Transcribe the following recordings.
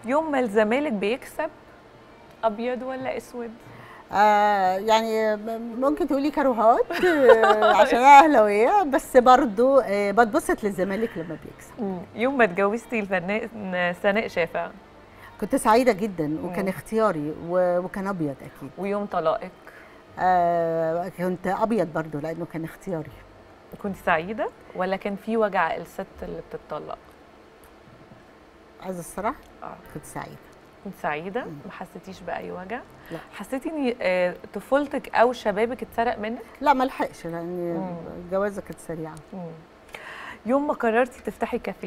يوم ما الزمالك بيكسب ابيض ولا اسود؟ يعني ممكن تقولي كروهات عشان انا اهلاويه، بس برضو بتبسط للزمالك لما بيكسب. يوم ما اتجوزتي الفنان سناء شافع؟ كنت سعيده جدا وكان اختياري وكان ابيض اكيد. ويوم طلاقك؟ كنت ابيض برضو لانه كان اختياري. كنت سعيده ولا كان في وجع الست اللي بتطلق؟ عايزه الصراحه كنت سعيده. كنت سعيده؟ ما حسيتيش باي وجع؟ لا. حسيتي ان طفولتك او شبابك اتسرق منك؟ لا ما لحقش لان الجوازه كانت سريعه. يوم ما قررتي تفتحي كافيه؟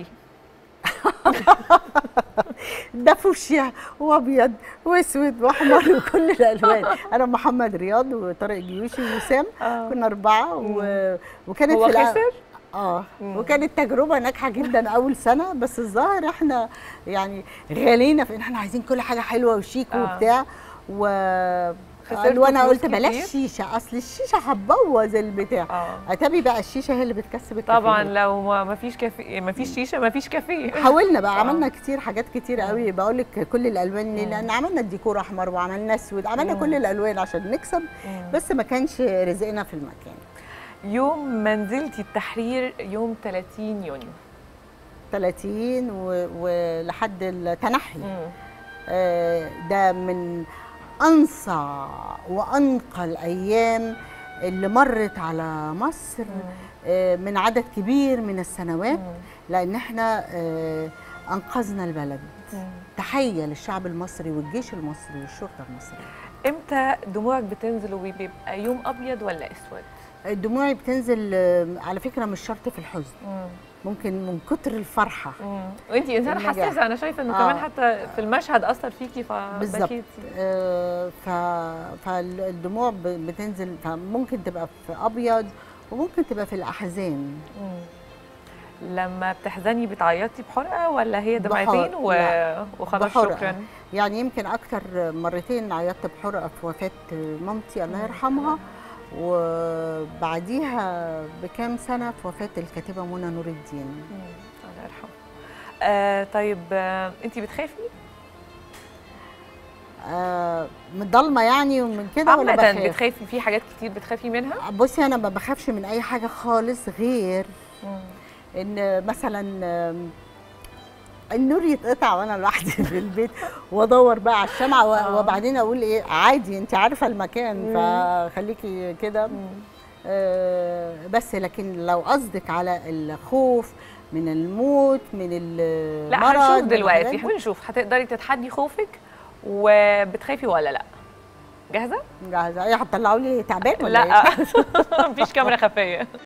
ده فوشيا وابيض واسود واحمر وكل الالوان. انا محمد رياض وطارق جيوشي ووسام، كنا 4 وكانت هو خسر؟ وكانت تجربه ناجحه جدا اول سنه، بس الظاهر احنا يعني غالينا في ان احنا عايزين كل حاجه حلوه وشيك وبتاع وانا قلت بلاش شيشه، اصل الشيشه هتبوظ البتاع. اتابي بقى الشيشه هي اللي بتكسب الكافيه. طبعا لو ما فيش كافيه، ما فيش شيشه، ما فيش كافيه. حاولنا بقى عملنا كتير حاجات كتير قوي، بقول لك كل الالوان لان عملنا الديكور احمر وعملنا اسود، عملنا كل الالوان عشان نكسب، بس ما كانش رزقنا في المكان. يوم ما نزلتي التحرير يوم 30 يونيو؟ 30 ولحد التنحي. ده من أنصع وأنقى الأيام اللي مرت على مصر من عدد كبير من السنوات، لأن احنا أنقذنا البلد. تحية للشعب المصري والجيش المصري والشرطة المصرية. امتى دموعك بتنزل وبيبقى يوم أبيض ولا أسود؟ دموعي بتنزل على فكرة مش شرط في الحزن، ممكن من كتر الفرحه. وانتي انسانه حساسه، انا شايفه انه كمان حتى في المشهد اثر فيكي فبكيتي. فالدموع بتنزل، فممكن تبقى في ابيض وممكن تبقى في الاحزان. لما بتحزني بتعيطي بحرقه ولا هي دمعتين وخلاص شكرا؟ يعني يمكن اكتر مرتين عيطت بحرقه في وفاه مامتي الله يرحمها، وبعديها بكام سنه في وفاه الكاتبه منى نور الدين الله يرحمها. طيب انتي بتخافي؟ من الضلمه يعني ومن كده ولا بخاف؟ بتخافي في حاجات كتير بتخافي منها؟ بصي انا ما بخافش من اي حاجه خالص، غير ان مثلا النور يتقطع وانا لوحدي في البيت وادور بقى على الشمعه وبعدين اقول ايه عادي انت عارفه المكان فخليكي كده. بس لكن لو قصدك على الخوف من الموت من المرض، لا هنشوف دلوقتي، هنشوف هتقدري تتحدي خوفك وبتخافي ولا لا. جاهزه؟ جاهزه. ايه هتطلعوا لي تعبان ولا لا؟ مفيش كاميرا خفيه.